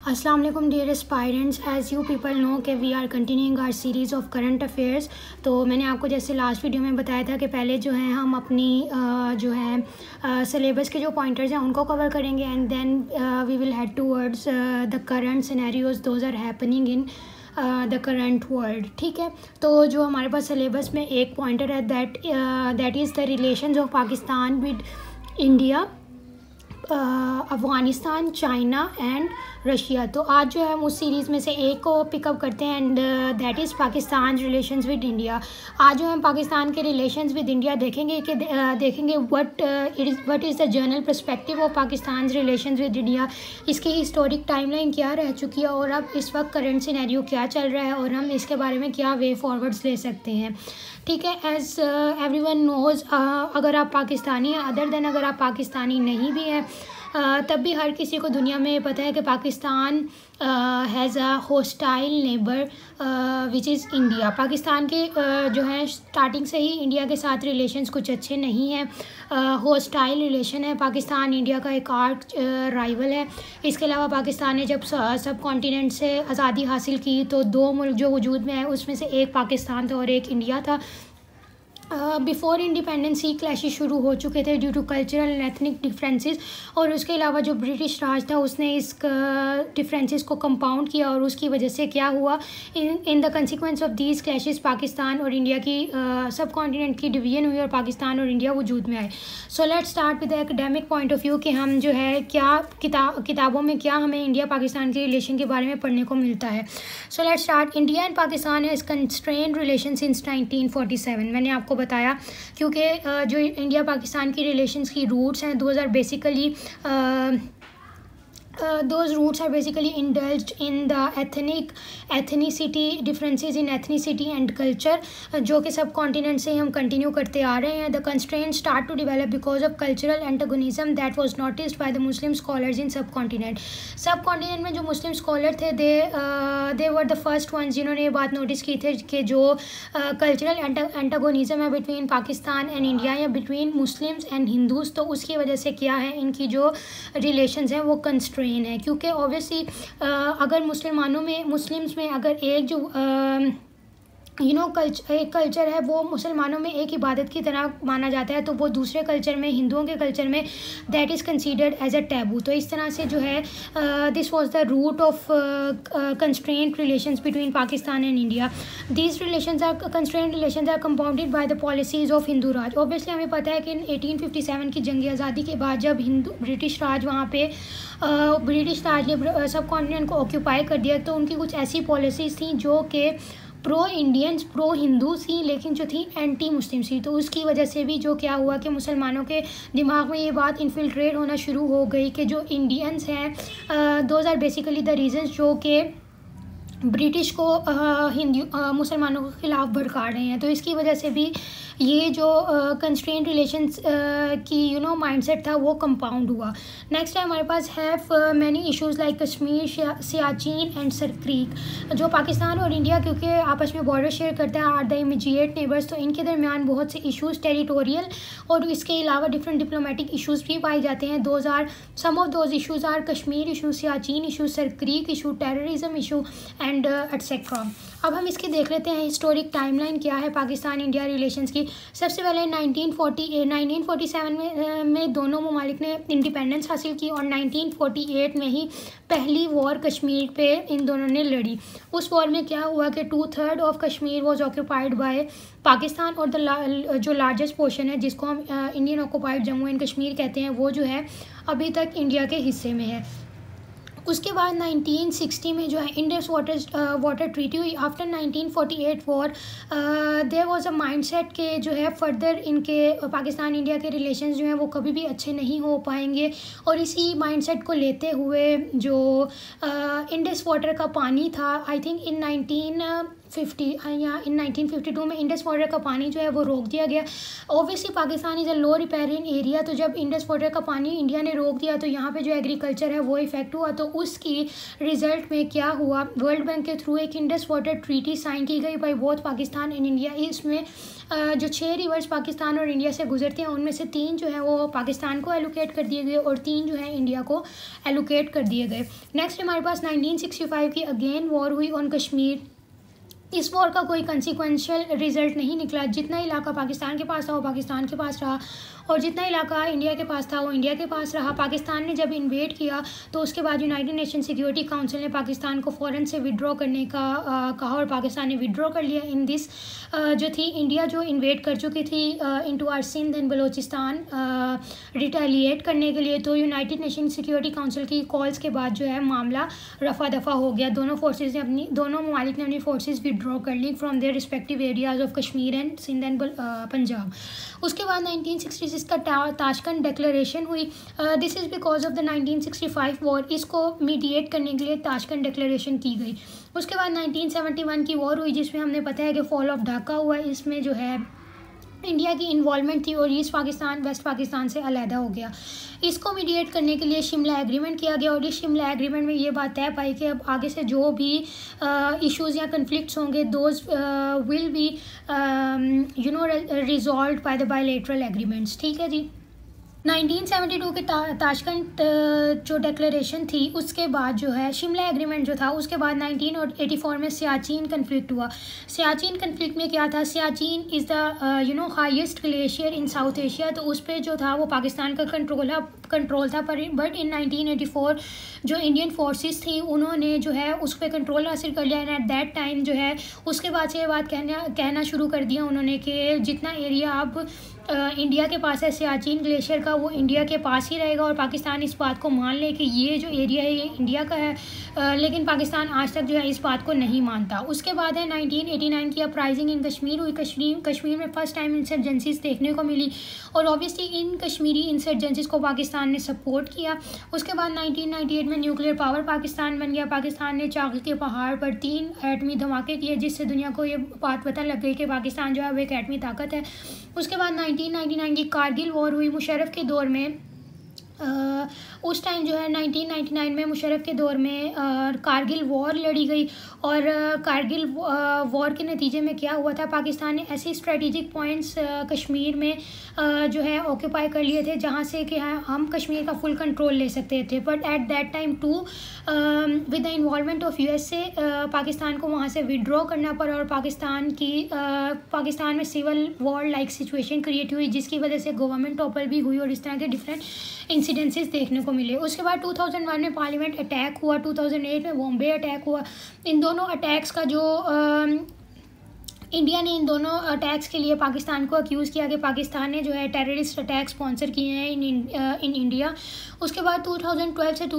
अस्सलाम वालेकुम dear aspirants, as you people know कि we are continuing our series of current affairs. तो मैंने आपको जैसे लास्ट वीडियो में बताया था कि पहले जो है हम अपनी जो है सिलेबस के जो पॉइंटर्स हैं उनको कवर करेंगे and then we will head towards the current scenarios those are happening in the current world. ठीक है, तो जो हमारे पास सिलेबस में एक पॉइंटर है that is the relations of Pakistan with India, Afghanistan, China and Russia. तो आज जो है हम उस सीरीज़ में से एक को पिकअप करते हैं and that is Pakistan relations with India. आज जो हम पाकिस्तान के रिलेशंस विद इंडिया देखेंगे कि देखेंगे what is the general perspective of Pakistan relations with India, इसकी हिस्टोरिक टाइमलाइन क्या रह चुकी है और अब इस वक्त करंट सिनेरियो क्या चल रहा है और हम इसके बारे में क्या वे फॉरवर्ड्स ले सकते हैं। ठीक है, एज़ एवरीवन नोज़, अगर आप पाकिस्तानी हैं, अदर देन अगर आप पाकिस्तानी नहीं भी हैं तब भी हर किसी को दुनिया में पता है कि Pakistan has a hostile neighbour which is India. Pakistan के जो है स्टार्टिंग से ही इंडिया के साथ रिलेशंस कुछ अच्छे नहीं हैं, होस्टाइल रिलेशन है। पाकिस्तान इंडिया का एक आर्च राइवल है। इसके अलावा पाकिस्तान ने जब सब कॉन्टिनेंट से आज़ादी हासिल की तो दो मुल्क जो वजूद में है उसमें से एक पाकिस्तान था और एक इंडिया था। बिफ़ोर इंडिपेंडेंस ही क्लैशेस शुरू हो चुके थे due to cultural and ethnic differences, और उसके अलावा जो ब्रिटिश राज था उसने इस डिफरेंसेस को कंपाउंड किया और उसकी वजह से क्या हुआ, in the consequence of these clashes Pakistan और इंडिया की सब कॉन्टिनेंट की डिवीजन हुई और पाकिस्तान और इंडिया वजूद में आए। So let's start with the academic point of view कि हम जो है क्या किताबों में क्या हमें इंडिया पाकिस्तान के रिलेशन के बारे में पढ़ने को मिलता है। So let's start. India and Pakistan has constrained relation since 1947। मैंने आपको बताया क्योंकि जो इंडिया पाकिस्तान की रिलेशंस की रूट्स हैं those roots are basically indulged in the ethnicity differences in ethnicity and culture, जो कि सब कॉन्टिनेंट से हम कंटिन्यू करते आ रहे हैं। The constraints start to develop because of cultural antagonism that was noticed by the Muslim scholars in subcontinent। Subcontinent में जो मुस्लिम स्कॉलर थे they were the first ones जिन्होंने ये बात नोटिस की थी कि जो कल्चरल एंटागोनिज़म है बिटवीन पाकिस्तान एंड इंडिया या बिटवीन मुस्लिम्स एंड हिंदूज़, तो उसकी वजह से क्या है इनकी जो रिलेशंस हैं वो कंस्ट्रेन है। क्योंकि ऑब्वियसली अगर मुस्लिम्स में अगर एक जो एक कल्चर है वो मुसलमानों में एक इबादत की तरह माना जाता है, तो वो दूसरे कल्चर में, हिंदुओं के कल्चर में that is considered as a taboo. तो इस तरह से जो है this was the root of constraint relations between Pakistan and India. These relations are constraint relations are compounded by the policies of Hindu Raj. Obviously हमें पता है कि 1857 की जंग आज़ादी के बाद जब ब्रिटिश राज वहाँ पे ब्रिटिश राज ने सब कॉन्टिनेंट को ऑक्यूपाई कर दिया, तो उनकी कुछ ऐसी पॉलिसीज़ थी जो कि प्रो इंडियंस, प्रो हिंदू थी, लेकिन जो थी एंटी मुस्लिम थी। तो उसकी वजह से भी जो क्या हुआ कि मुसलमानों के दिमाग में ये बात इन्फिल्ट्रेट होना शुरू हो गई कि जो इंडियंस हैं those are basically the reasons जो कि ब्रिटिश को मुसलमानों के ख़िलाफ़ भड़का रहे हैं। तो इसकी वजह से भी ये जो कंस्ट्रेंट रिलेशंस की माइंडसेट था वो कंपाउंड हुआ। नेक्स्ट है हमारे पास have many issues like Kashmir, Siachen and Sir Creek. जो पाकिस्तान और इंडिया क्योंकि आपस में बॉर्डर शेयर करते हैं आर द इमीडिएट नेबर्स, तो इनके दरमियान बहुत से इश्यूज़ टेरिटोरियल और इसके अलावा डिफरेंट डिप्लोमेटिक इश्यूज़ भी पाए जाते हैं। Some of those issues are Kashmir issue, Siachen issue, Sir Creek issue, terrorism issue and etcetera. अब हम इसकी देख लेते हैं हिस्टोरिक टाइमलाइन क्या है पाकिस्तान इंडिया रिलेशंस की। सबसे पहले 1947 में दोनों ममालिक ने इंडिपेंडेंस हासिल की और 1948 में ही पहली वॉर कश्मीर पे इन दोनों ने लड़ी। उस वॉर में क्या हुआ कि 2/3 of Kashmir was occupied by Pakistan और जो लार्जेस्ट पोर्शन है जिसको हम Indian occupied Jammu and Kashmir कहते हैं वो जो है अभी तक इंडिया के हिस्से में है। उसके बाद 1960 में जो है इंडस वाटर ट्रीटी हुई। After 1948 war there was a mindset के जो है फर्दर इनके पाकिस्तान इंडिया के रिलेशंस जो हैं वो कभी भी अच्छे नहीं हो पाएंगे, और इसी माइंडसेट को लेते हुए जो इंडस वाटर का पानी था, आई थिंक इन या इन 1952 में इंडस वाटर का पानी जो है वो रोक दिया गया। Obviously Pakistan is a low riparian area, तो जब इंडस वाटर का पानी इंडिया ने रोक दिया तो यहाँ पे जो एग्रीकल्चर है वो इफ़ेक्ट हुआ। तो उसकी रिज़ल्ट में क्या हुआ, वर्ल्ड बैंक के थ्रू एक इंडस वाटर ट्रीटी साइन की गई by both Pakistan and India. इसमें जो 6 रिवर्स पाकिस्तान और इंडिया से गुजरती हैं उनमें से 3 जो है वो पाकिस्तान को एलोकेट कर दिए गए और 3 जो है इंडिया को एलोकेट कर दिए गए। नेक्स्ट हमारे पास 1965 की अगेन वॉर हुई ऑन कश्मीर। इस वॉर का कोई कंसिक्वेंशियल रिजल्ट नहीं निकला। जितना इलाका पाकिस्तान के पास था वो पाकिस्तान के पास रहा और जितना इलाका इंडिया के पास था वो इंडिया के पास रहा। पाकिस्तान ने जब इन्वेड किया तो उसके बाद यूनाइटेड नेशन सिक्योरिटी काउंसिल ने पाकिस्तान को फ़ौरन से विड्रॉ करने का कहा और पाकिस्तान ने विड्रॉ कर लिया। इन दिस जो थी इंडिया जो इन्वेड कर चुकी थी into our Sindh and Balochistan retaliate करने के लिए, तो यूनाइटेड नेशन सिक्योरिटी काउंसिल की कॉल्स के बाद जो है मामला रफा दफा हो गया। दोनों ममालिक ने अपनी फोर्सेज विड्रॉ कर ली from their respective areas of Kashmir and Sindh and Punjab. उसके बाद 1966 का ताशकंद डिक्लेरेशन हुई। This is because of the 1965 war. इसको मीडिएट करने के लिए ताशकंद डिक्लेरेशन की गई। उसके बाद 1971 की वॉर हुई जिसमें हमने पता है कि फॉल ऑफ ढाका हुआ। इसमें जो है इंडिया की इन्वॉल्वमेंट थी और ईस्ट पाकिस्तान वेस्ट पाकिस्तान से अलहदा हो गया। इसको मीडिएट करने के लिए शिमला एग्रीमेंट किया गया और इस शिमला एग्रीमेंट में ये बात तय पाई कि अब आगे से जो भी इश्यूज़ या कन्फ्लिक्ट्स होंगे those will be resolved by the bilateral agreements. ठीक है जी। 1972 के ताशकंद जो डिक्लेरेशन थी उसके बाद जो है शिमला एग्रीमेंट जो था उसके बाद 1984 में सियाचिन कन्फ्लिक्ट हुआ। सियाचिन कन्फ्लिक्ट में क्या था, Siachen is the highest glacier in South Asia, तो उस पर जो था वो पाकिस्तान का कंट्रोल था। बट इन 1984 जो इंडियन फोर्सेस थी उन्होंने जो है उस पर कंट्रोल हासिल कर लिया एंड एट दैट टाइम जो है उसके बाद से ये बात कहना शुरू कर दिया उन्होंने कि जितना एरिया अब इंडिया के पास है सियाचिन ग्लेशियर का वो इंडिया के पास ही रहेगा और पाकिस्तान इस बात को मान ले कि ये जो एरिया है ये इंडिया का है। लेकिन पाकिस्तान आज तक जो है इस बात को नहीं मानता। उसके बाद है 1989 की अपराइजिंग इन कश्मीर हुई। कश्मीर में फर्स्ट टाइम इंसर्जेंसीज देखने को मिली और ऑब्वियसली इन कश्मीरी इंसर्जेंसीज को पाकिस्तान ने सपोर्ट किया। उसके बाद 1998 में न्यूक्लियर पावर पाकिस्तान बन गया। पाकिस्तान ने चाकल के पहाड़ पर 3 एटमी धमाके किए जिससे दुनिया को ये बात पता लग गई कि पाकिस्तान जो है वो एक एटमी ताकत है। उसके बाद 1999 की कारगिल वॉर हुई मुशर्रफ के दौर में। उस टाइम जो है 1999 में मुशर्रफ के दौर में कारगिल वॉर लड़ी गई और कारगिल वॉर के नतीजे में क्या हुआ था, पाकिस्तान ने ऐसे स्ट्रेटेजिक पॉइंट्स कश्मीर में जो है ऑक्यूपाई कर लिए थे जहाँ से कि हम कश्मीर का फुल कंट्रोल ले सकते थे। But at that time too with the involvement of USA Pakistan को वहाँ से विड्रॉ करना पड़ा और पाकिस्तान में civil war like situation create हुई जिसकी वजह से गवर्नमेंट टॉपल भी हुई और इस तरह के डिफरेंट इंसिडेंसेस देखने को मिले। उसके बाद 2001 में पार्लियामेंट अटैक हुआ, 2008 में बॉम्बे अटैक हुआ। इन दोनों अटैक्स का जो इंडिया ने इन दोनों अटैक्स के लिए पाकिस्तान को अक्यूज़ किया कि पाकिस्तान ने जो है टेररिस्ट अटैक स्पॉन्सर किए हैं इन इंडिया। उसके बाद 2010 से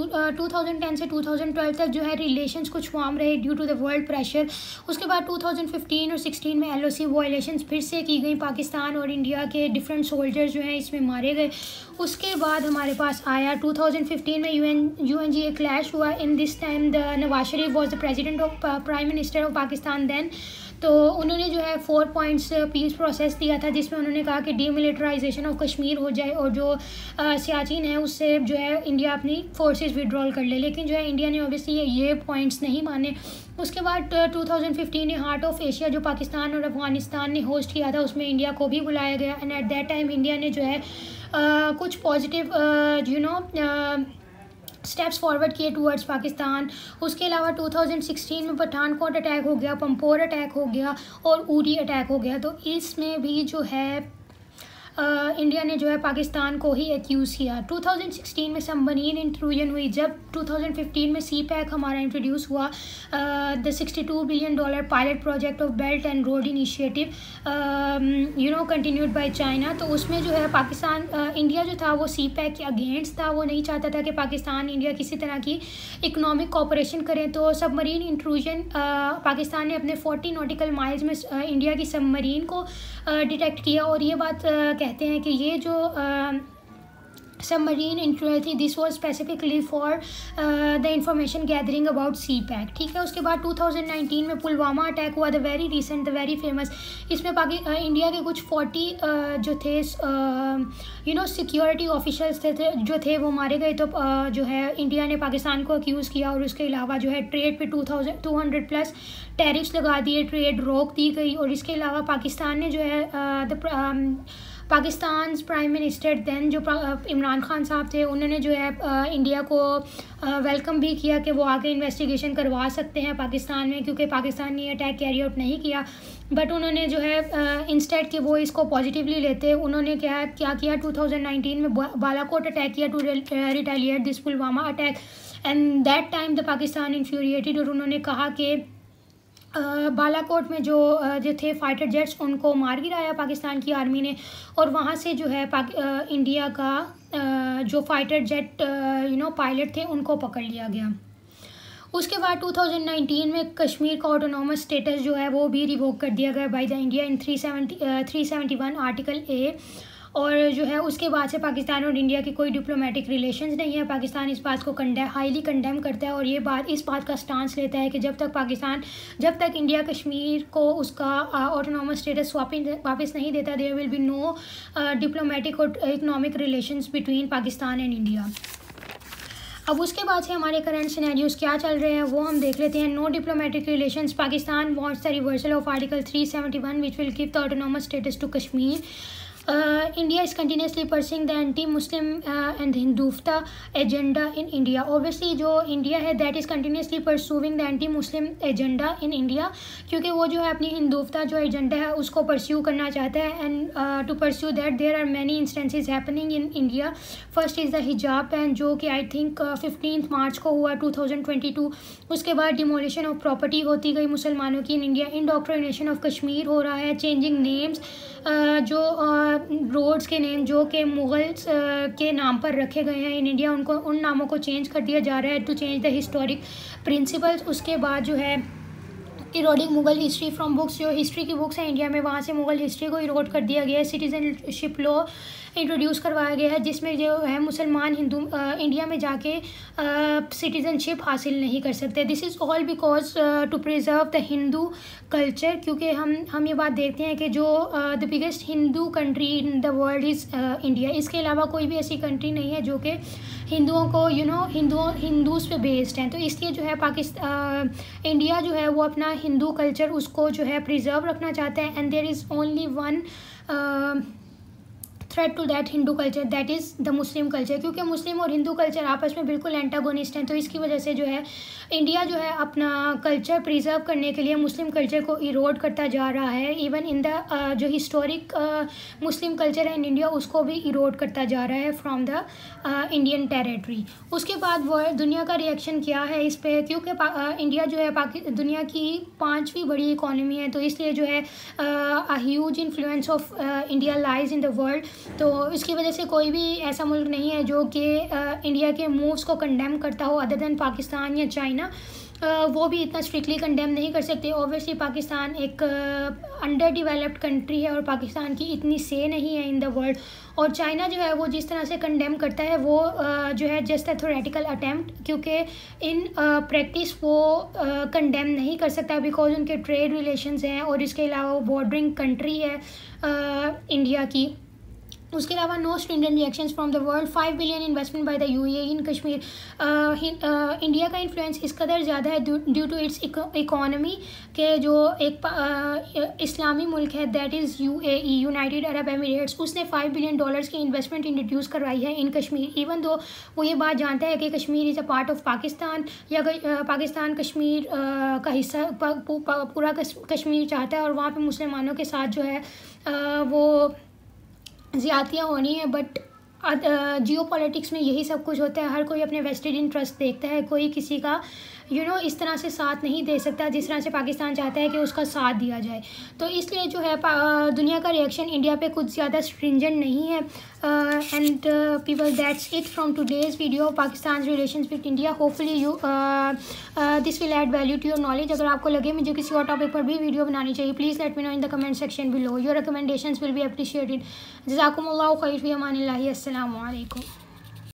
2012 तक जो है रिलेशंस कुछ वार्म रहे due to the world pressure. उसके बाद 2015 और 16 में LOC वायलेशंस फिर से की गई। पाकिस्तान और इंडिया के डिफरेंट सोल्जर्स जो हैं इसमें मारे गए। उसके बाद हमारे पास आया 2015 में UNGA क्लैश हुआ। In this time the Nawaz Sharif was the president of prime minister of Pakistan then. तो उन्होंने जो है 4 पॉइंट्स पीस प्रोसेस दिया था जिसमें उन्होंने कहा कि डीमिलिटराइजेशन ऑफ कश्मीर हो जाए और जो सियाचिन है उससे जो है इंडिया अपनी फोर्सेस विड्रॉल कर ले। लेकिन जो है इंडिया ने ऑब्वियसली ये पॉइंट्स नहीं माने। उसके बाद 2015 में हार्ट ऑफ एशिया जो पाकिस्तान और अफगानिस्तान ने होस्ट किया था उसमें इंडिया को भी बुलाया गया and at that time India ने जो है कुछ पॉजिटिव स्टेप्स फॉरवर्ड किए टूवर्ड्स पाकिस्तान। उसके अलावा 2016 में पठानकोट अटैक हो गया, पंपोर अटैक हो गया और उरी अटैक हो गया। तो इसमें भी जो है इंडिया ने जो है पाकिस्तान को ही एक्यूज़ किया। 2016 में सबमरीन इंट्रूजन हुई। जब 2015 में CPEC हमारा इंट्रोड्यूस हुआ the $62 billion pilot project of belt and road initiative continued by China. तो उसमें जो है पाकिस्तान इंडिया जो था वो CPEC के अगेंस्ट था। वो नहीं चाहता था कि पाकिस्तान इंडिया किसी तरह की इकोनॉमिक कोऑपरेशन करें। तो सबमरीन इंट्रूजन पाकिस्तान ने अपने 40 नॉटिकल माइल्स में इंडिया की सबमरीन को डिटेक्ट किया और ये बात कहते हैं कि ये जो सबमरीन इंट्रूअल थी। This was specifically for the information gathering about CPAC, ठीक है। उसके बाद 2019 में पुलवामा अटैक हुआ, the very recent, the very famous. इसमें इंडिया के कुछ 40 जो थे सिक्योरिटी ऑफिशल्स जो थे वो मारे गए। तो जो है इंडिया ने पाकिस्तान को अक्यूज़ किया, और उसके अलावा जो है ट्रेड पे 200+ टैरिफ्स लगा दिए, ट्रेड रोक दी गई। और इसके अलावा पाकिस्तान ने जो है पाकिस्तान प्राइम मिनिस्टर दैन जो इमरान खान साहब थे, उन्होंने जो है इंडिया को वेलकम भी किया कि वो आगे इन्वेस्टिगेशन करवा सकते हैं पाकिस्तान में, क्योंकि पाकिस्तान ने अटैक कैरी आउट नहीं किया। बट उन्होंने जो है इंस्टेड कि वो इसको पॉजिटिवली लेते, उन्होंने क्या किया 2019 में बालाकोट अटैक किया to retaliate this Pulwama attack, and that time the Pakistan infuriated. और उन्होंने कहा कि बालाकोट में जो थे फाइटर जेट्स, उनको मार गिराया पाकिस्तान की आर्मी ने, और वहाँ से जो है इंडिया का जो फाइटर जेट पायलट थे उनको पकड़ लिया गया। उसके बाद 2019 में कश्मीर का ऑटोनॉमस स्टेटस जो है वो भी रिवोक कर दिया गया by the India in 371 article A। और जो है उसके बाद से पाकिस्तान और इंडिया की कोई डिप्लोमेटिक रिलेशंस नहीं है। पाकिस्तान इस बात को हाईली कंडेम करता है, और इस बात का स्टांस लेता है कि जब तक इंडिया कश्मीर को उसका ऑटोनॉमस स्टेटस वापस नहीं देता, there will be no diplomatic और economic relations between Pakistan and India. अब उसके बाद से हमारे करंट सिनेरियोज क्या चल रहे हैं वो हम देख लेते हैं। No diplomatic relations, Pakistan wants the reversal of article 371 which will give the autonomous status to Kashmir. India is continuously pursuing the anti-Muslim and Hindutva agenda in India. Obviously जो इंडिया है that is continuously pursuing the anti-Muslim agenda in India, क्योंकि वो जो है अपनी हिंदुत्व जो agenda है उसको परस्यू करना चाहता है। And to pursue that there are many instances happening in India. First is the hijab ban, जो कि आई थिंक 15 मार्च को हुआ 2022। उसके बाद डिमोलिशन ऑफ प्रॉपर्टी होती गई मुसलमानों की in India. Indoctrination of Kashmir हो रहा है, चेंजिंग नेम्स, जो रोड्स के नेम जो कि मुगल्स के नाम पर रखे गए हैं इन इंडिया, उनको उन नामों को चेंज कर दिया जा रहा है to change the historic principles. उसके बाद जो है eroding Mughal history from books, जो हिस्ट्री की बुक्स हैं इंडिया में वहाँ से मुगल हिस्ट्री को इरोड कर दिया गया है। सिटीजनशिप लॉ इंट्रोड्यूस करवाया गया है, जिसमें जो है मुसलमान हिंदू इंडिया में जाके सिटीजनशिप हासिल नहीं कर सकते। This is all because to preserve the Hindu culture, क्योंकि हम ये बात देखते हैं कि जो the biggest Hindu country in the world is India. इसके अलावा कोई भी ऐसी कंट्री नहीं है जो कि हिंदुओं को हिंदूज़ पे बेस्ड हैं। तो इसलिए जो है इंडिया जो है वो अपना हिंदू कल्चर उसको जो है प्रिजर्व रखना चाहता है। And there is only one threat to that Hindu culture, that is the Muslim culture, क्योंकि मुस्लिम और हिंदू कल्चर आपस में बिल्कुल एंटागोनिस्ट हैं। तो इसकी वजह से जो है इंडिया जो है अपना कल्चर प्रिजर्व करने के लिए मुस्लिम कल्चर को इरोड करता जा रहा है। इवन इन द जो हिस्टोरिक मुस्लिम कल्चर है इन इंडिया उसको भी इरोड करता जा रहा है फ्रॉम द इंडियन टेरेटरी। उसके बाद वो दुनिया का रिएक्शन क्या है इस पर, क्योंकि इंडिया जो है दुनिया की 5वीं बड़ी इकॉनमी है, तो इसलिए जो है huge influence of India lies in the world. तो इसकी वजह से कोई भी ऐसा मुल्क नहीं है जो कि इंडिया के मूव्स को कंडेम करता हो अदर दैन पाकिस्तान या चाइना। वो भी इतना स्ट्रिक्टली कंडेम नहीं कर सकते। ऑब्वियसली पाकिस्तान एक अंडर डेवलप्ड कंट्री है और पाकिस्तान की इतनी से नहीं है इन द वर्ल्ड। और चाइना जो है वो जिस तरह से कंडेम करता है वो जो है जस्ट अ थ्योरेटिकल अटैम्प्ट, क्योंकि इन प्रैक्टिस वो कंडेम नहीं कर सकता बिकॉज उनके ट्रेड रिलेशंस हैं और इसके अलावा वो बॉर्डरिंग कंट्री है इंडिया की। उसके अलावा no stringent reactions from the world. 5 billion investment by the UAE in Kashmir. India का इन्फ्लुएंस इस कदर ज़्यादा है ड्यू टू इट्स इकोनॉमी के जो एक इस्लामी मुल्क है that is UAE, United Arab Emirates, उसने $5 बिलियन की इन्वेस्टमेंट इंट्रोड्यूस करवाई है इन कश्मीर। इवन दो वो ये बात जानता है कि Kashmir is a part of Pakistan, या पाकिस्तान कश्मीर का हिस्सा पूरा कश्मीर चाहता है और वहाँ पर मुसलमानों के साथ जो है वो ज़्यादतियाँ होनी है। बट जियो पॉलिटिक्स में यही सब कुछ होता है, हर कोई अपने वेस्टेड इंटरेस्ट देखता है, कोई किसी का इस तरह से साथ नहीं दे सकता जिस तरह से पाकिस्तान चाहता है कि उसका साथ दिया जाए। तो इसलिए जो है दुनिया का रिएक्शन इंडिया पे कुछ ज़्यादा स्ट्रिंजेंट नहीं है। And people that's it from today's video Pakistan relations with India. Hopefully you this will add value to your knowledge. अगर आपको लगे मुझे किसी और टॉपिक पर भी वीडियो बनानी चाहिए please let me know in the comment section below. Your recommendations will be appreciated. जज़ाकुमुल्लाहु खैर फ़ी अमानिल्लाहि। अस्सलामु अलैकुम।